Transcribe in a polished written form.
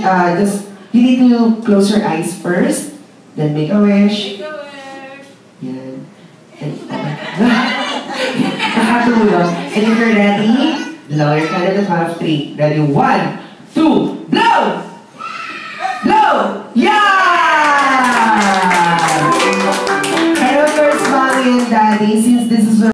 you need to close your eyes first, then make a wish. Make a wish. Yan. And, nakatulog. And if you're ready, blow your candle at the count of 3. Ready? 1, 2, blow! Blow! Yeah! And of course, mommy and daddy, since this is